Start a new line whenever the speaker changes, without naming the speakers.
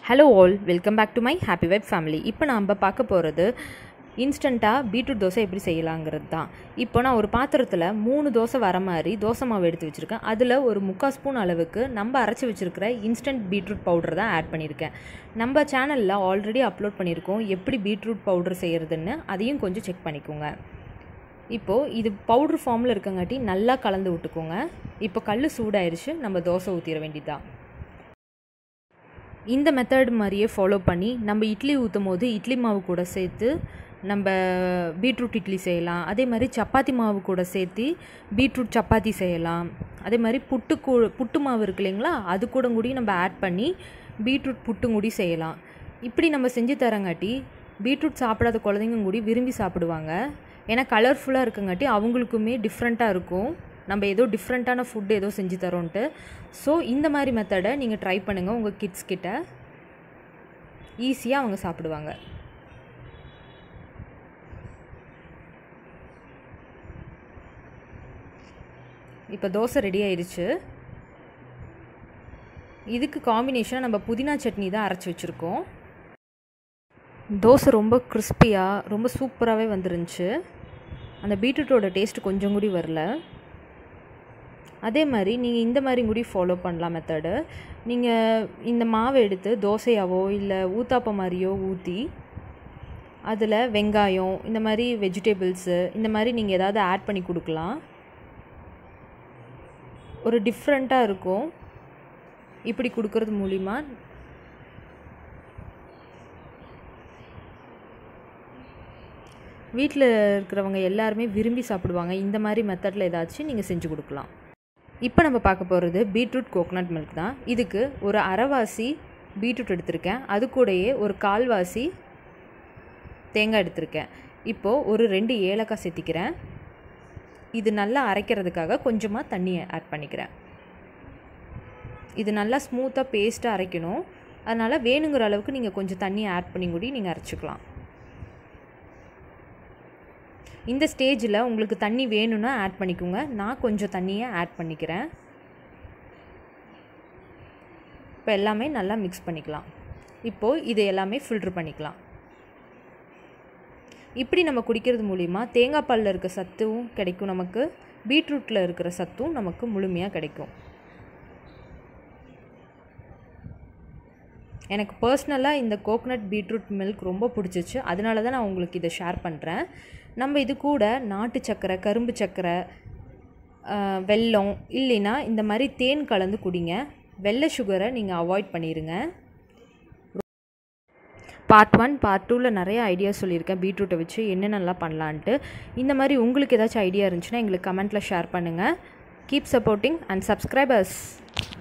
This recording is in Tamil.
Hello all, welcome back to my happy vibe family. இப்போ நம்ம பார்க்க போகிறது இன்ஸ்டண்ட்டாக பீட்ரூட் தோசை எப்படி செய்யலாங்கிறது தான். இப்போ நான் ஒரு பாத்திரத்தில் 3 தோசை வர மாதிரி தோசை மாவு எடுத்து வச்சுருக்கேன். அதில் ஒரு 3/4 ஸ்பூன் அளவுக்கு நம்ம அரைச்சி வச்சுருக்கிற இன்ஸ்டன்ட் பீட்ரூட் பவுடர் தான் ஆட் பண்ணியிருக்கேன். நம்ம சேனலில் ஆல்ரெடி அப்லோட் பண்ணியிருக்கோம் எப்படி பீட்ரூட் பவுடர் செய்கிறதுன்னு, அதையும் கொஞ்சம் செக் பண்ணிக்கோங்க. இப்போது இது பவுட்ரு ஃபார்மில் இருக்கங்காட்டி நல்லா கலந்து விட்டுக்கோங்க. இப்போ கல் சூடாயிருச்சு, நம்ம தோசை ஊற்றிட வேண்டியதுதான். இந்த மெத்தட் மாதிரியே ஃபாலோ பண்ணி நம்ம இட்லி ஊற்றும் போது இட்லி மாவு கூட சேர்த்து நம்ம பீட்ரூட் இட்லி செய்யலாம். அதே மாதிரி சப்பாத்தி மாவு கூட சேர்த்து பீட்ரூட் சப்பாத்தி செய்யலாம். அதே மாதிரி புட்டு மாவு இருக்கு இல்லைங்களா, அது கூட கூடி நம்ம ஆட் பண்ணி பீட்ரூட் புட்டும் கூடி செய்யலாம். இப்படி நம்ம செஞ்சு தரங்காட்டி பீட்ரூட் சாப்பிடாத குழந்தைங்க கூடி விரும்பி சாப்பிடுவாங்க. ஏன்னா கலர்ஃபுல்லாக இருக்கங்காட்டி அவங்களுக்குமே டிஃப்ரெண்ட்டாக இருக்கும், நம்ம ஏதோ டிஃப்ரெண்ட்டான ஃபுட்டு ஏதோ செஞ்சு தரோன்ட்டு. ஸோ இந்த மாதிரி மெத்தடை நீங்கள் ட்ரை பண்ணுங்கள். உங்கள் கிட்ஸ் கிட்ட ஈஸியாக அவங்க சாப்பிடுவாங்க. இப்போ தோசை ரெடி ஆயிடுச்சு. இதுக்கு காம்பினேஷனாக நம்ம புதினா சட்னி தான் அரைச்சி வச்சுருக்கோம். தோசை ரொம்ப கிறிஸ்பியாக ரொம்ப சூப்பராகவே வந்துருந்துச்சு. அந்த பீட்ரூட்டோட டேஸ்ட்டு கொஞ்சம் கூடி வரல. அதே மாதிரி நீங்கள் இந்த மாதிரி கூடி ஃபாலோ பண்ணலாம் மெத்தடு. நீங்கள் இந்த மாவை எடுத்து தோசையாவோ இல்லை ஊத்தாப்பம் மாதிரியோ ஊற்றி அதில் வெங்காயம் இந்த மாதிரி வெஜிடபிள்ஸு இந்த மாதிரி நீங்கள் ஏதாவது ஆட் பண்ணி கொடுக்கலாம். ஒரு டிஃப்ரெண்ட்டாக இருக்கும். இப்படி கொடுக்கறது மூலிமா வீட்டில் இருக்கிறவங்க எல்லாருமே விரும்பி சாப்பிடுவாங்க. இந்த மாதிரி மெத்தடில் ஏதாச்சும் நீங்கள் செஞ்சு கொடுக்கலாம். இப்போ நம்ம பார்க்க போகிறது பீட்ரூட் கோகனட் மில்க் தான். இதுக்கு ஒரு அரைவாசி பீட்ரூட் எடுத்திருக்கேன், அது கூடயே ஒரு 1/4 தேங்காய் எடுத்திருக்கேன். இப்போது ஒரு 2 ஏலக்காய் சேர்த்திக்கிறேன். இது நல்லா அரைக்கிறதுக்காக கொஞ்சமாக தண்ணியை ஆட் பண்ணிக்கிறேன். இது நல்லா ஸ்மூத்தாக பேஸ்ட்டாக அரைக்கணும். அதனால் வேணுங்கிற அளவுக்கு நீங்கள் கொஞ்சம் தண்ணியை ஆட் பண்ணி கூடி நீங்கள் அரைச்சிக்கலாம். இந்த ஸ்டேஜில் உங்களுக்கு தண்ணி வேணும்னா ஆட் பண்ணிக்கோங்க. நான் கொஞ்சம் தண்ணியை ஆட் பண்ணிக்கிறேன். இப்போ எல்லாமே நல்லா மிக்ஸ் பண்ணிக்கலாம். இப்போது இது எல்லாமே ஃபில்ட்ரு பண்ணிக்கலாம். இப்படி நம்ம குடிக்கிறது மூலிமா தேங்காய் பாலில் இருக்க சத்தும் கிடைக்கும், நமக்கு பீட்ரூட்டில் இருக்கிற சத்தும் நமக்கு முழுமையாக கிடைக்கும். எனக்கு பர்சனலாக இந்த கோகனட் பீட்ரூட் மில்க் ரொம்ப பிடிச்சிச்சு, அதனால தான் நான் உங்களுக்கு இதை ஷேர் பண்ணுறேன். நம்ம இது கூட நாட்டு சக்கரை, கரும்பு சக்கரை, வெல்லம் இல்லைன்னா இந்த மாதிரி தேன் கலந்து குடிங்க. வெள்ளை சுகரை நீங்கள் அவாய்ட் பண்ணிடுங்க. பார்ட் 1 பார்ட் 2ல் நிறைய ஐடியா சொல்லியிருக்கேன் பீட்ரூட்டை வச்சு என்னென்னலாம் பண்ணலான்ட்டு. இந்த மாதிரி உங்களுக்கு ஏதாச்சும் ஐடியா இருந்துச்சுன்னா எங்களுக்கு கமெண்ட்டில் ஷேர் பண்ணுங்கள். Keep supporting and subscribers.